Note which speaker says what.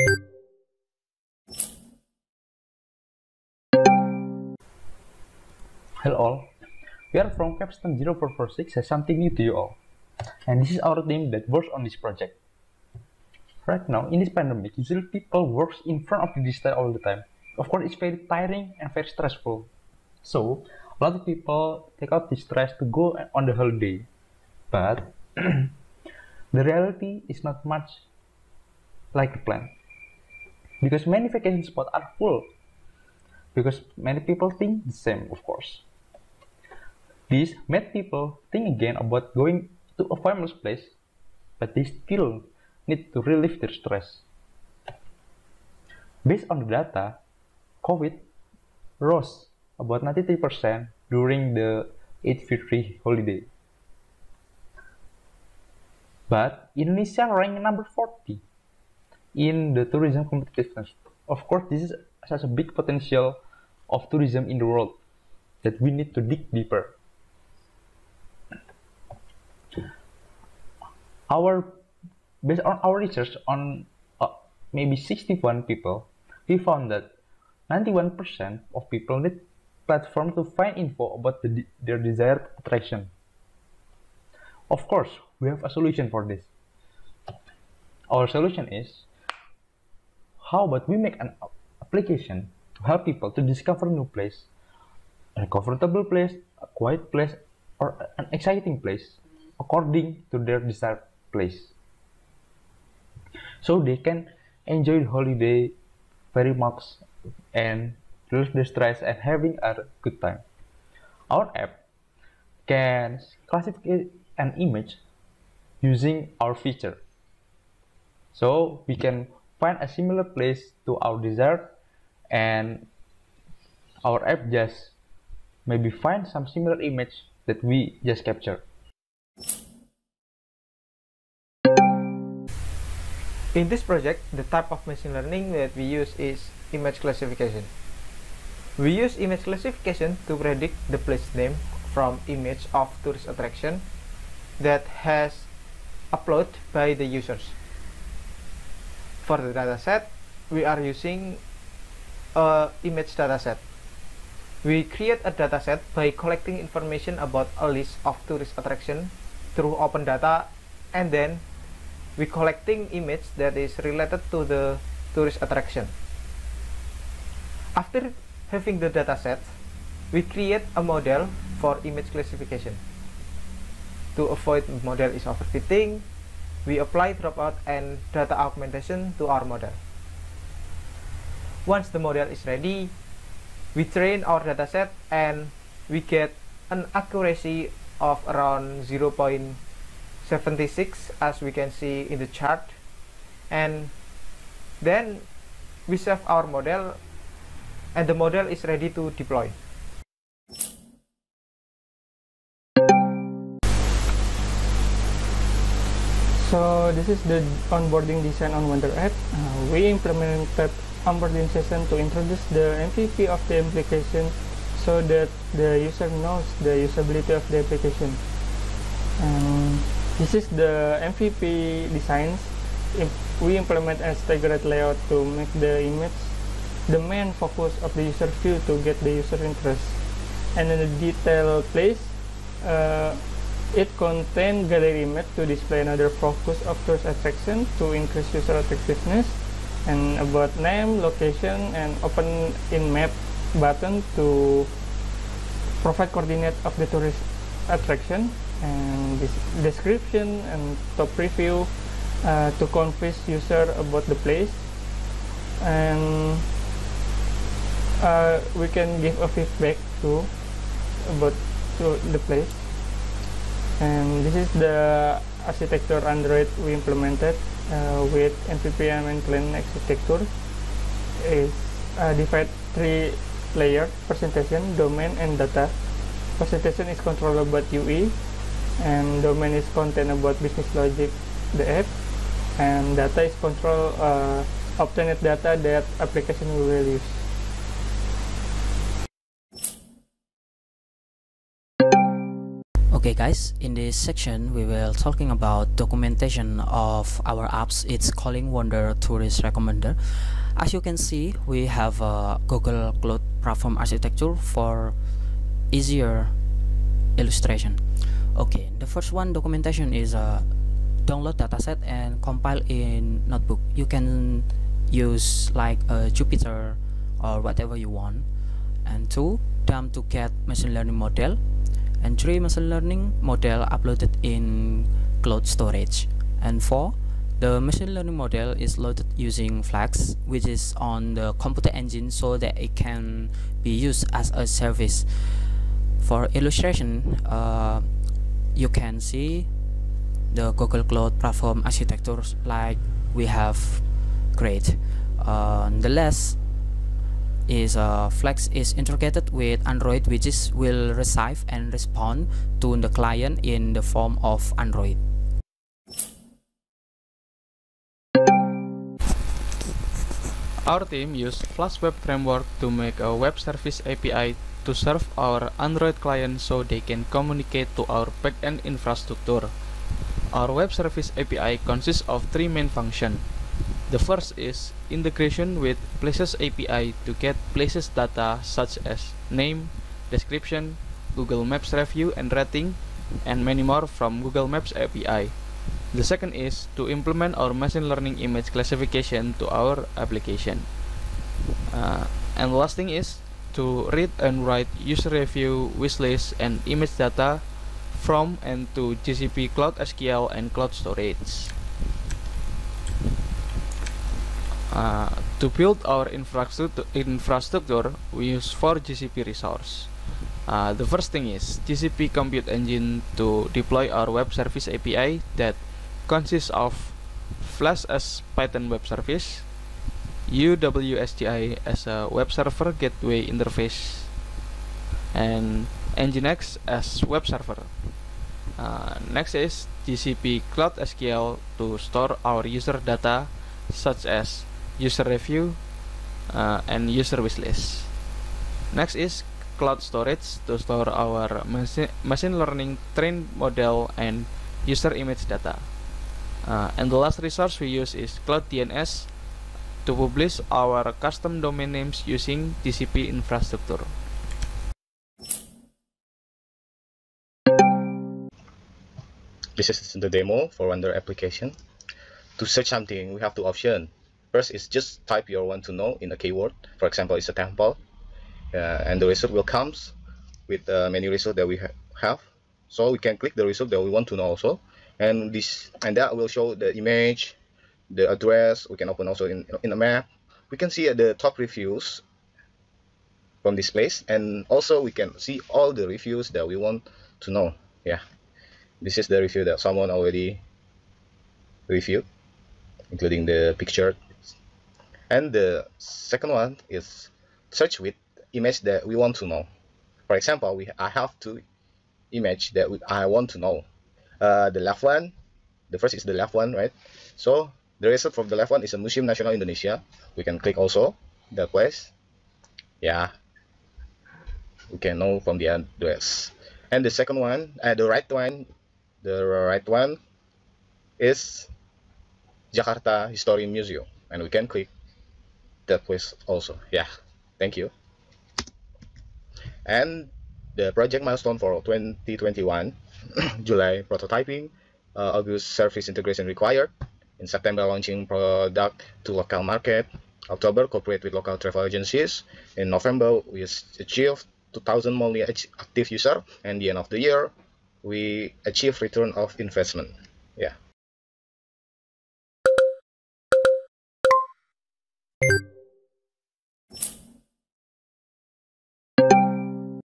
Speaker 1: Hello all, we are from Capstone 0446 has something new to you all. And this is our team that works on this project. Right now, in this pandemic, usually people work in front of the digital all the time. Of course, it's very tiring and very stressful. So, a lot of people take out this stress to go on the holiday. But, the reality is not much like a plan. Because many vacation spots are full. Because many people think the same, of course. This made people think again about going to a famous place, but they still need to relieve their stress. Based on the data, COVID rose about 93% during the Eid Fitri holiday. But Indonesia ranked number 40 in the tourism competitiveness. Of course, this is such a big potential of tourism in the world that we need to dig deeper. Based on our research on maybe 61 people, we found that 91% of people need platform to find info about their desired attraction. Of course, we have a solution for this. Our solution is, how about we make an application to help people to discover a new place, a comfortable place, a quiet place, or an exciting place according to their desired place. So they can enjoy the holiday very much and relieve the stress and having a good time. Our app can classify an image using our feature. So we can find a similar place to our desired, and our app just maybe find some similar image that we just captured.
Speaker 2: In this project, the type of machine learning that we use is image classification. We use image classification to predict the place name from image of tourist attraction that has uploaded by the users. For the dataset, we are using an image dataset. We create a dataset by collecting information about a list of tourist attraction through open data, and then we collecting image that is related to the tourist attraction. After having the dataset, we create a model for image classification. To avoid model is overfitting, we apply dropout and data augmentation to our model. Once the model is ready, we train our dataset and we get an accuracy of around 0.76 as we can see in the chart, and then we save our model and the model is ready to deploy.
Speaker 3: So this is the onboarding design on Wonder app. We implemented onboarding session to introduce the MVP of the application so that the user knows the usability of the application. This is the MVP designs. We implement a staggered layout to make the image the main focus of the user view to get the user interest. And in the detail place, it contains gallery image to display another focus of tourist attraction to increase user attractiveness, and about name, location, and open in map button to provide coordinate of the tourist attraction, and this description and top review to convince user about the place, and we can give a feedback too about the place. And this is the architecture Android we implemented with MVPM and clean architecture. Is divide 3 layers: presentation, domain, and data. Presentation is controlled about UI, and domain is content about business logic, the app, and data is control obtained data that application will use.
Speaker 4: Okay guys, in this section we will talking about documentation of our apps. It's calling Wonder Tourist Recommender. As you can see, we have a Google Cloud Platform architecture for easier illustration. Okay, the first one documentation is download dataset and compile in notebook. You can use like Jupyter or whatever you want. And 2, dump to get machine learning model. And 3, machine learning model uploaded in cloud storage. And 4, the machine learning model is loaded using Flask, which is on the computer engine so that it can be used as a service. For illustration, you can see the Google Cloud Platform architecture like we have created. The last is Flask is integrated with Android, which will receive and respond to the client in the form of Android.
Speaker 5: Our team used Flask Web Framework to make a web service API to serve our Android client so they can communicate to our backend infrastructure. Our web service API consists of 3 main functions. The first is integration with Places API to get places data such as name, description, Google Maps review and rating, and many more from Google Maps API. The second is to implement our machine learning image classification to our application. And the last thing is to read and write user review, wishlist, and image data from and to GCP Cloud SQL and Cloud Storage. To build our infrastructure, we use 4 GCP resources. The first thing is GCP Compute Engine to deploy our web service API that consists of Flask as Python web service, UWSGI as a web server gateway interface, and Nginx as web server. Next is GCP Cloud SQL to store our user data such as user review and user wishlist. Next is Cloud Storage to store our machine learning trained model and user image data. And the last resource we use is Cloud DNS to publish our custom domain names using GCP infrastructure.
Speaker 6: This is the demo for Wonder application. To search something, we have 2 options. First is just type your want to know in a keyword. For example, it's a temple, and the result will come with many results that we have. So we can click the result that we want to know also, and that will show the image, the address. We can open also in a map. We can see the top reviews from this place, and also we can see all the reviews that we want to know. Yeah, this is the review that someone already reviewed, including the picture. And the second one is search with image that we want to know. For example, I have 2 images that I want to know. The left one, the first is the left one, right? So the result from the left one is a Museum Nasional Indonesia. We can click also the place. Yeah, we can know from the address. And the second one, the right one is Jakarta History Museum, and we can click that place also. Yeah, thank you. And the project milestone for 2021: July prototyping, August service integration required, in September launching product to local market, October cooperate with local travel agencies, in November we achieved 2,000 monthly active user, and the end of the year we achieve return of investment. Yeah.